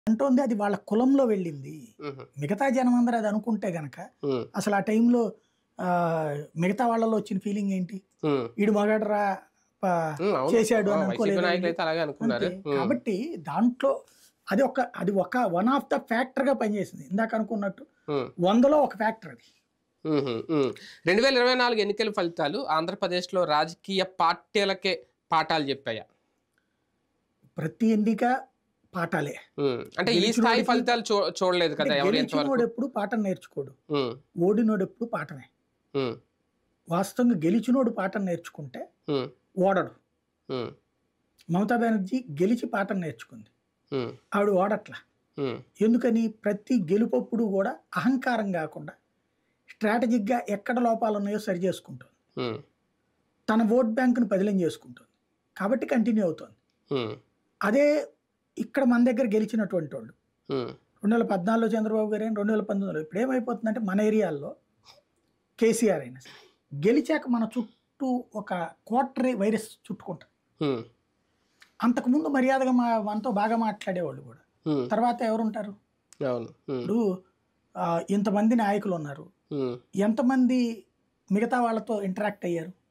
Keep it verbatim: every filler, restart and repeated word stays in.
అంటోంది అది వాళ్ళ కులంలో వెళ్ళింది. హుహు. మిగతా జనమందరూ అది అనుకుంటే గనక హ్మ్. అసలు ఆ టైంలో ఆహ్, మిగతా వాళ్ళలో వచ్చిన ఫీలింగ్ ఏంటి? హ్మ్. ఈడు మగాడురా ప హ్మ్. అవును. చేశాడు ఆ! అని వైసీపీ అనుకోలేదా వీళ్ళు? నాయకులైతే అలాగే అనుకున్నారు. అంతే. హ్మ్. కాబట్టి దాంట్లో అది ఒక అది ఒక వన్ ఆఫ్ ద ఫ్యాక్టర్‌గా పనిచేసింది. ఇందాక అనుకున్నట్టు హ్మ్. వందలో ఒక ఫ్యాక్టర్ అది. హుహు. హ్మ్. రెండు వేల ఇరవై నాలుగు ఎన్నికల ఫలితాలు ఆంధ్రప్రదేశ్‌లో రాజకీయ పార్టీలకే పాఠాలు చెప్పాయా? ప్రతి ఎన్నిక పాఠాలే. హ్మ్. అంటే ఈ స్థాయి గెలిచినోడికి ఫలితాలు చూ చూడలేదు అంటే కదా! ఎవరు ఎంతవరకు? గెలిచినోడెప్పుడు పాఠం నేర్చుకోడు. హ్మ్. ఓడినోడెప్పుడు పాఠమే. హ్మ్. వాస్తవంగా గెలిచినోడు పాఠం నేర్చుకుంటే హ్మ్. ఓడడు. హ్మ్. మమతా బెనర్జీ గెలిచి పాఠం నేర్చుకుంది. హ్మ్. ఆవిడ ఓడట్ల. హ్మ్. ఎందుకని? ప్రతి గెలుపప్పుడు గూడా అహంకారం గాకుండా స్ట్రాటజిక్‌గా ఎక్కడ లోపాలున్నాయో సరిజేసుకుంటుంది. హ్మ్. తన ఓట్ బ్యాంక్‌ని పదిలం జేసుకుంటుంది. కాబట్టి కంటిన్యూ అవుతోంది. హ్మ్. అదే ఇక్కడ మన దగ్గర గెలిచినటువంటోళ్ళు. హ్మ్. రెండు వేల పద్నాలుగులో చంద్రబాబు గారైనా, రెండు వేల పంతొమ్మిదిలో ఇప్పుడేమైపోతుందంటే మన ఏరియాల్లో కేసీఆర్ అయినా సరే, గెలిచాక మన చుట్టూ ఒక కోటరీ వైరస్ చుట్టుకుంటది. హ్మ్. అంతకుముందు మర్యాదగా మా మనతో బాగా మాట్లాడేవాళ్ళు గూడా. హ్మ్. తర్వాత ఎవరుంటారు? అవును. హ్మ్. ఇప్పుడు ఆహ్, ఇంతమంది నాయకులున్నారు. హ్మ్. ఎంతమంది మిగతా వాళ్ళతో ఇంటరాక్ట్ అయ్యారు?